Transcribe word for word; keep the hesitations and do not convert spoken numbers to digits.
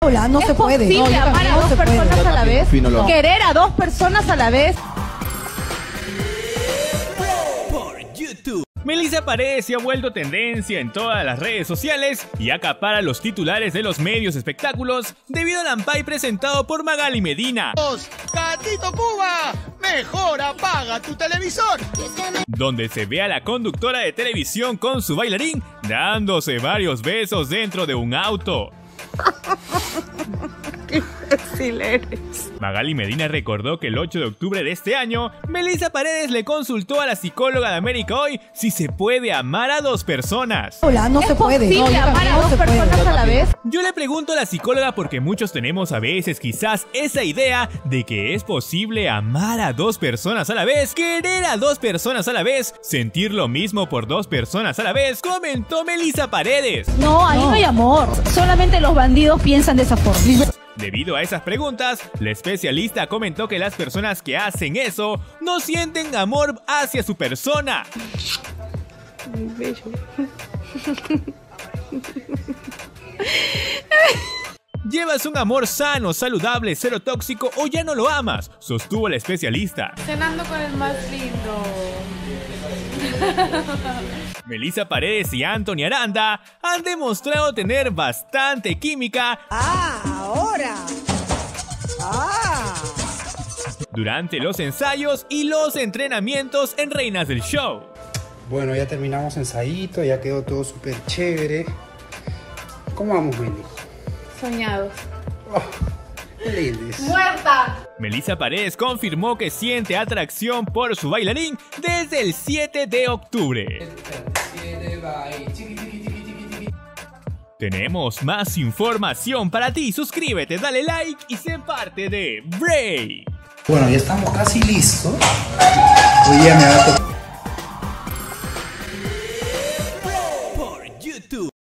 Hola, no ¿Es se puede. posible No, amar a no dos se personas puede. a la vez? Fino lo- ¿Querer a dos personas a la vez? Melissa Paredes se ha vuelto tendencia en todas las redes sociales y acapara los titulares de los medios espectáculos debido al ampay presentado por Magali Medina, ¡Gatito Cuba! ¡Mejor apaga tu televisor! donde se ve a la conductora de televisión con su bailarín dándose varios besos dentro de un auto. Magali Medina recordó que el ocho de octubre de este año, Melissa Paredes le consultó a la psicóloga de América Hoy si se puede amar a dos personas. Hola, no ¿Es se puede. posible No, amar a no dos se puede. personas a la vez? Yo le pregunto a la psicóloga porque muchos tenemos a veces quizás esa idea de que es posible amar a dos personas a la vez, querer a dos personas a la vez, sentir lo mismo por dos personas a la vez, comentó Melissa Paredes. No, ahí no. no hay amor. Solamente los bandidos piensan de esa forma. Debido a esas preguntas, la especialista comentó que las personas que hacen eso no sienten amor hacia su persona. Muy bello. ¿Llevas un amor sano, saludable, cero tóxico o ya no lo amas?, sostuvo la especialista. Cenando con el más lindo. Melissa Paredes y Anthony Aranda han demostrado tener bastante química Ah, ahora. Ah. durante los ensayos y los entrenamientos en Reinas del Show. Bueno, ya terminamos ensayito, ya quedó todo súper chévere. ¿Cómo vamos, Meli? Soñados. Oh, qué lindes. ¡Muerta! Melissa Paredes confirmó que siente atracción por su bailarín desde el siete de octubre. Tenemos más información para ti. Suscríbete, dale like y sé parte de Break. Bueno, ya estamos casi listos. Hoy día me va a tocar